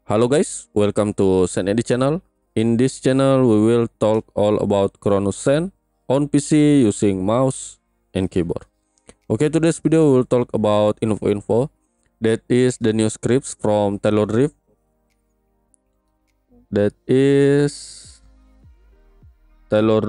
Hello guys, welcome to Zen channel. In this channel, we will talk all about Cronus Zen on PC using mouse and keyboard. Okay, today's video we will talk about info. That is the new scripts from Taylor Drift. That is Taylor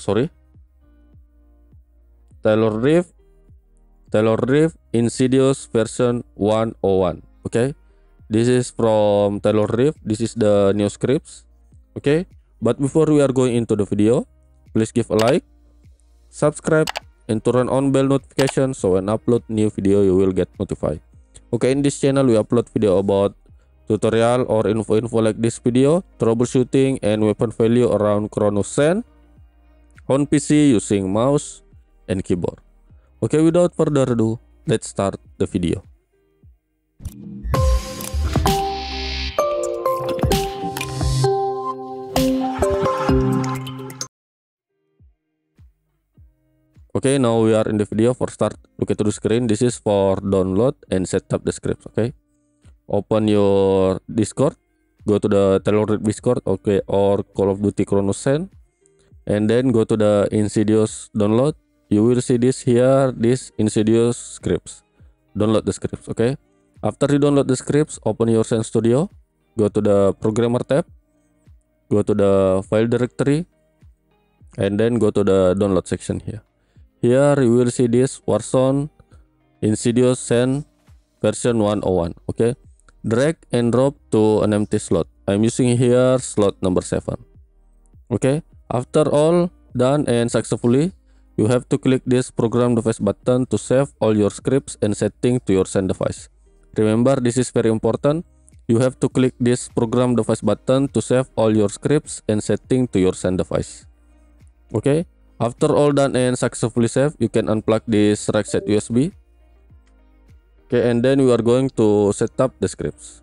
Drift Insidious version 101. Okay. This is from Taylor Drift. This is the new scripts. Okay, but before we are going into the video, please give a like, subscribe, and turn on bell notification so when upload new video you will get notified. Okay, in this channel we upload video about tutorial or info like this video, troubleshooting and weapon value around Cronus Zen on PC using mouse and keyboard. Okay, without further ado, let's start the video. Okay, now we are in the video. For start, look at the screen. This is for download and set up the scripts. Okay, open your Discord, go to the Taylor Drift Discord, okay, or Call of Duty Cronus Zen, and then go to the Insidious download. You will see this here, this Insidious scripts. Download the scripts. Okay, after you download the scripts, open your Zen Studio, go to the Programmer tab, go to the file directory, and then go to the download section here. Here you will see this Warzone Insidious Zen version 101. Okay, drag and drop to an empty slot. I'm using here slot number 7. Okay, after all done and successfully, you have to click this program device button to save all your scripts and setting to your Zen device. Remember, this is very important. You have to click this program device button to save all your scripts and setting to your Zen device. Okay, after all done and successfully saved, you can unplug this rack set USB. Okay, and then we are going to set up the scripts.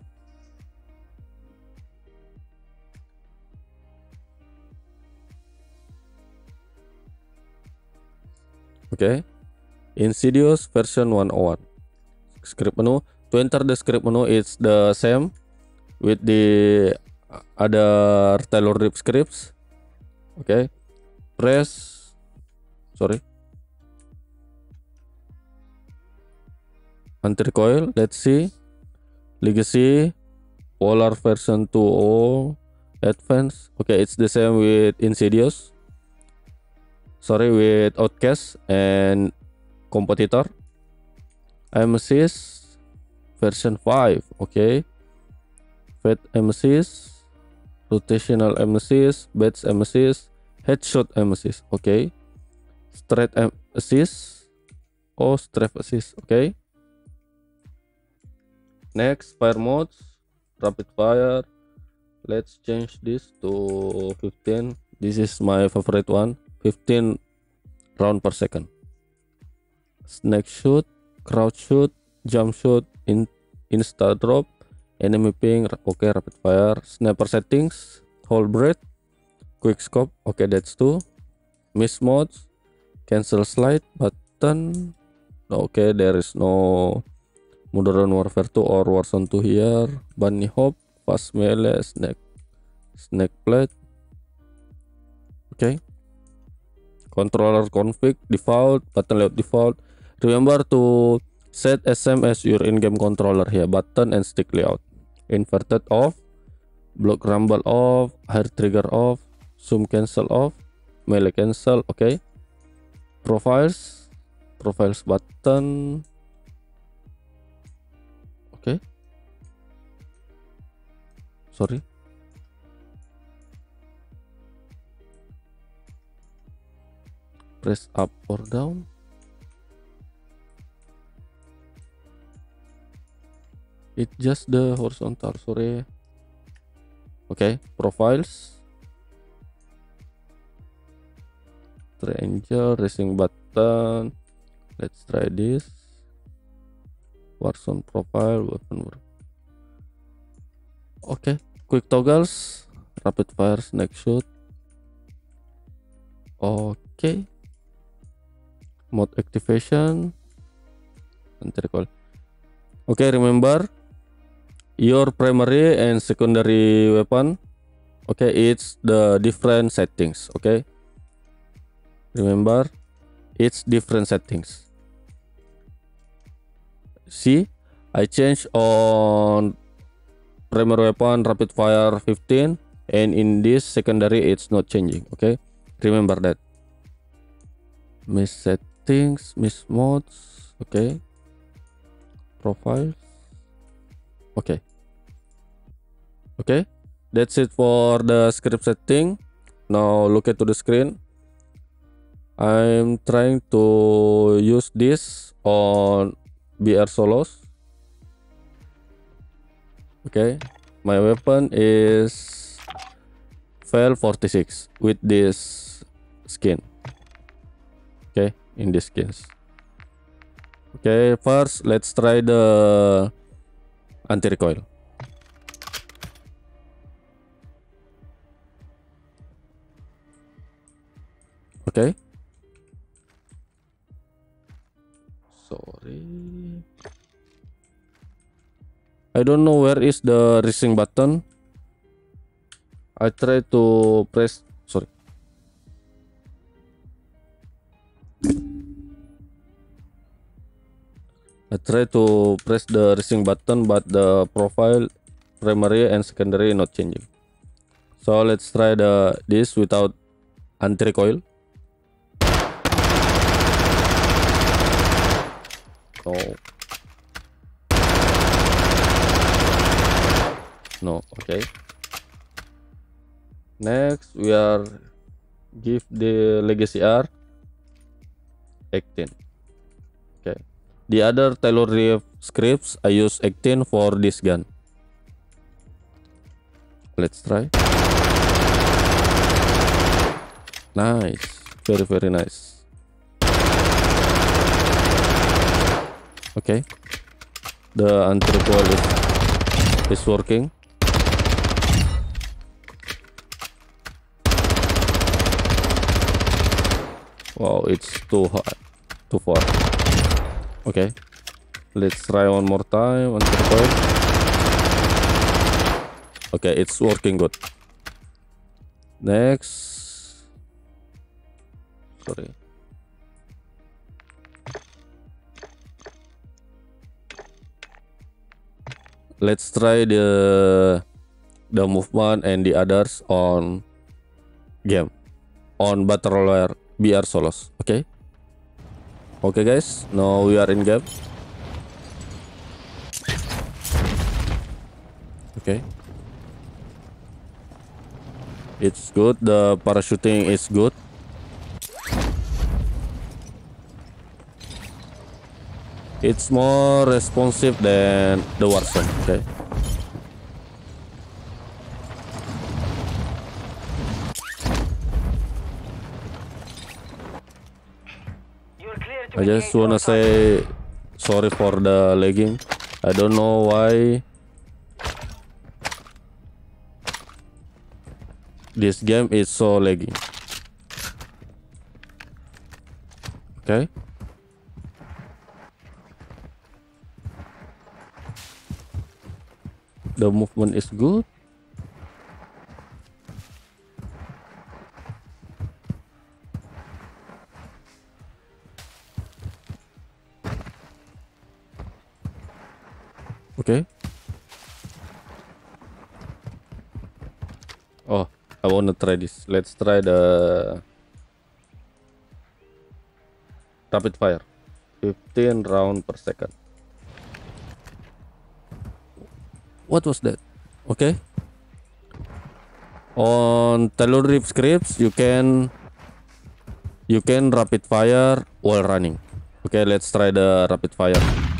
Okay, Insidious version 101. Script menu. To enter the script menu, it's the same with the other Taylor Drift scripts. Okay, anti-recoil, let's see, legacy, polar version 2.0, advanced. Okay, it's the same with Insidious, with Outcast and competitor. MSys version 5. Okay, fat MSys, rotational MSys, batch MSys, headshot MSys. Okay, straight assist or strafe assist. Okay, next, fire modes, rapid fire. Let's change this to 15. This is my favorite one, 15 round per second. Snake shoot, crouch shoot, jump shoot, insta drop, enemy ping. Okay, rapid fire. Sniper settings, hold breath, quick scope. Okay, that's 2. Miss modes, cancel slide button. Okay, there is no Modern Warfare 2 or Warzone 2 here. Bunny hop, fast melee, snake plate. Okay, controller config default, button layout default. Remember to set SM as your in-game controller here. Button and stick layout. Inverted off, block rumble off, hair trigger off, zoom cancel off, melee cancel. Okay, profiles button. Okay, press up or down. It's just the horizontal. Okay, profiles, triangle, racing button. Let's try this. Warzone profile, weapon work. Okay, quick toggles, rapid fire, snake shoot. Okay, mode activation, anti-recoil. Okay, remember your primary and secondary weapon, okay, it's the different settings. Okay, remember, it's different settings. See, I change on primary weapon rapid fire 15, and in this secondary it's not changing. Okay, remember that. Miss settings, miss modes. Okay, profiles. Okay, that's it for the script setting. Now look at to the screen. I'm trying to use this on BR solos. Okay, my weapon is Vel 46 with this skin. Okay, in this skins. Okay, first let's try the anti-recoil. Okay, sorry, I don't know where is the racing button. I try to press, sorry, I try to press the racing button, but the profile, primary and secondary not changing. So let's try this without anti-recoil. No. No, okay. Next, we are give the legacy R 18. Okay. The other Taylor Reef scripts, I use 18 for this gun. Let's try. Nice, very nice. Okay, the anti-recoil is working. Wow, it's too hard, too far. Okay, let's try one more time. Anti-recoil. Okay, it's working good. Next, sorry. Let's try the movement and the others on game, on battle royale BR solos. Okay, guys, now we are in game. Okay, it's good. The parachuting is good. It's more responsive than the Warzone. Okay. I just wanna say sorry for the lagging. I don't know why this game is so laggy. Okay. The movement is good. Okay. Oh, I wanna try this. Let's try the rapid fire. 15 round per second. What was that? Okay. On Taylor Reef scripts, you can rapid fire while running. Okay, let's try the rapid fire.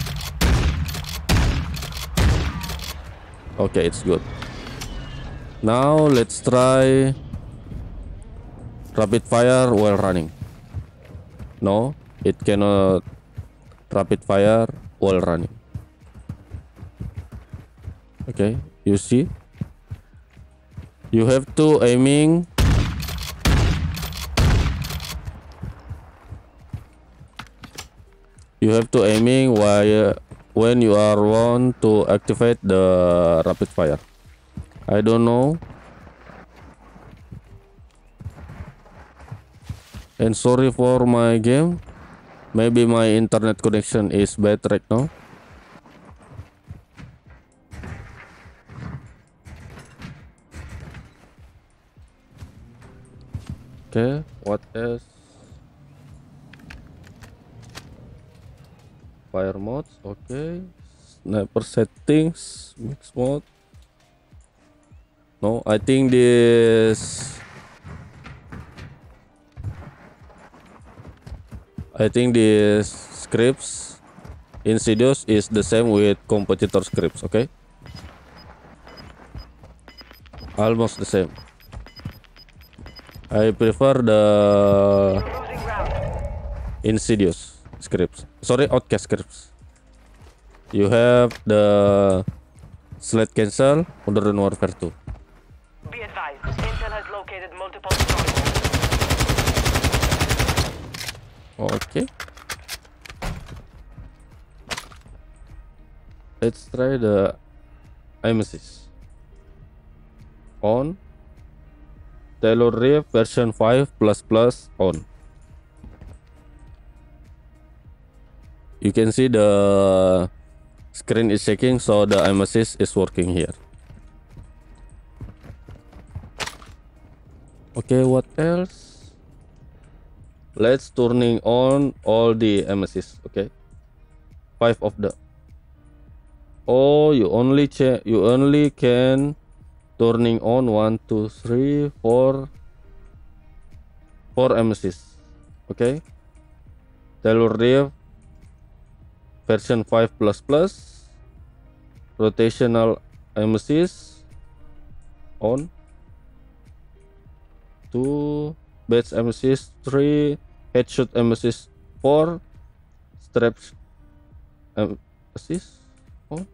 Okay, it's good. Now let's try rapid fire while running. No, it cannot rapid fire while running. Okay, you see, you have to aiming while when you are want to activate the rapid fire. I don't know. And sorry for my game. Maybe my internet connection is bad right now. Okay, what else? Fire modes, okay. Sniper settings, mix mode. No, I think this scripts Insidious is the same with competitor scripts, okay? Almost the same. I prefer the Insidious scripts. Sorry, Outcast scripts. You have the Slate Cancel, Modern Warfare 2. Be advised, Intel has located multiple strongholds. Okay. Let's try the Nemesis. On. Taylor Reef version 5++ on. You can see the screen is shaking, so the Nemesis is working here. Okay, what else? Let's turning on all the Nemesis. Okay, 5 of the. Oh, you only can turning on 1, 2, 3, 4 Nemesis. Okay, Taylor Reef version 5++, rotational Nemesis on, 2 batch Nemesis, 3 headshot Nemesis, 4 straps Nemesis on.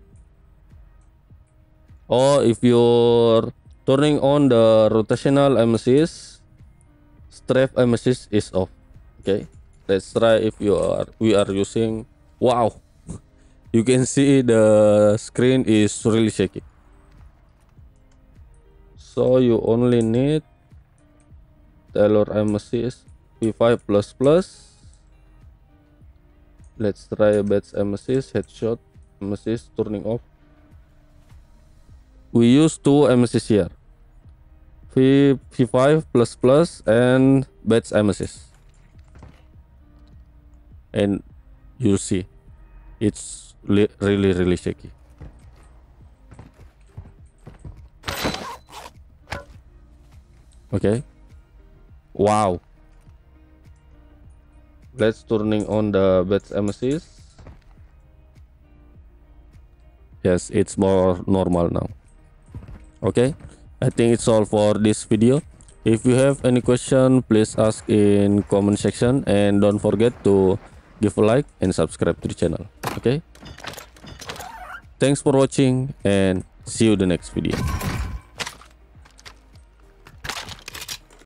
Oh, if you're turning on the rotational Nemesis, strap Nemesis is off. Okay, let's try if we are using. Wow, you can see the screen is really shaky. So you only need Taylor Nemesis P5++. Let's try batch Nemesis, headshot Nemesis, turning off. We use 2 Nemesis here, V5++ and batch Nemesis, and you'll see it's really shaky. Okay, wow. Let's turning on the batch Nemesis. Yes, it's more normal now. Okay, I think it's all for this video. If you have any question, please ask in comment section, and don't forget to give a like and subscribe to the channel. Okay, thanks for watching and see you the next video.